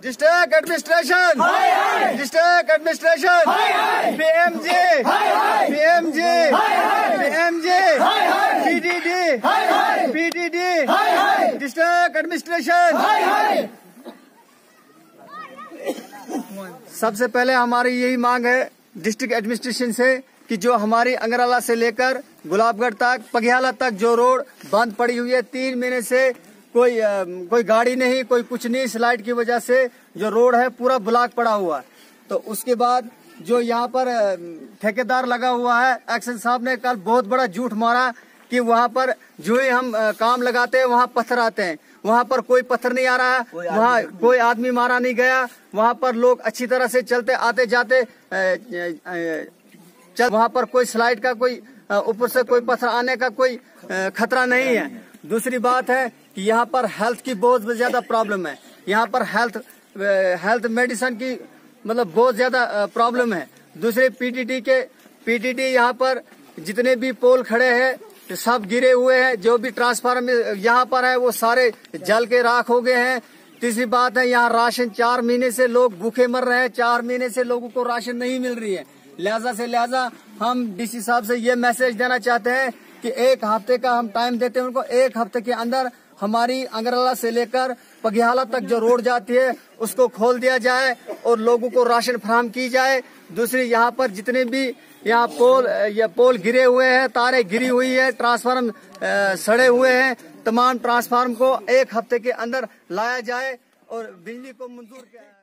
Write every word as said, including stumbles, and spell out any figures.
District administration, district administration, PMG, PMG, PMG, PDD, PDD, district administration. सबसे पहले हमारी यही मांग है डिस्ट्रिक्ट एडमिनिस्ट्रेशन से कि जो हमारी अंगराला से लेकर गुलाबगढ़ तक, पघियाला तक जो रोड बंद पड़ी हुई है, तीन महीने से कोई आ, कोई गाड़ी नहीं, कोई कुछ नहीं, स्लाइड की वजह से जो रोड है पूरा ब्लॉक पड़ा हुआ है। तो उसके बाद जो यहाँ पर ठेकेदार लगा हुआ है, एक्शन साहब ने कल बहुत बड़ा झूठ मारा कि वहाँ पर जो ही हम आ, काम लगाते हैं वहाँ पत्थर आते हैं। वहाँ पर कोई पत्थर नहीं आ रहा है, वहाँ कोई आदमी मारा नहीं गया। वहाँ पर लोग अच्छी तरह से चलते आते जाते आ, आ, चल, वहाँ पर कोई स्लाइड का, कोई ऊपर से कोई पत्थर आने का कोई खतरा नहीं है। दूसरी बात है कि यहाँ पर हेल्थ की बहुत ज्यादा प्रॉब्लम है। यहाँ पर हेल्थ हेल्थ मेडिसिन की मतलब बहुत ज्यादा प्रॉब्लम है। दूसरे पीटीटी के पीटीटी यहाँ पर जितने भी पोल खड़े हैं सब गिरे हुए हैं। जो भी ट्रांसफार्म यहाँ पर है वो सारे जल के राख हो गए हैं। तीसरी बात है यहाँ राशन, चार महीने से लोग भूखे मर रहे हैं। चार महीने से लोगों को राशन नहीं मिल रही है। लिहाजा से लिहाजा हम डीसी साहब से ये मैसेज देना चाहते हैं कि एक हफ्ते का हम टाइम देते हैं उनको। एक हफ्ते के अंदर हमारी अंगराला से लेकर पघियाला तक जो रोड जाती है उसको खोल दिया जाए और लोगों को राशन फराहम की जाए। दूसरी यहाँ पर जितने भी यहाँ पोल या पोल गिरे हुए हैं, तारें गिरी हुई है, ट्रांसफार्म सड़े हुए हैं, तमाम ट्रांसफार्म को एक हफ्ते के अंदर लाया जाए और बिजली को मंजूर किया जाए।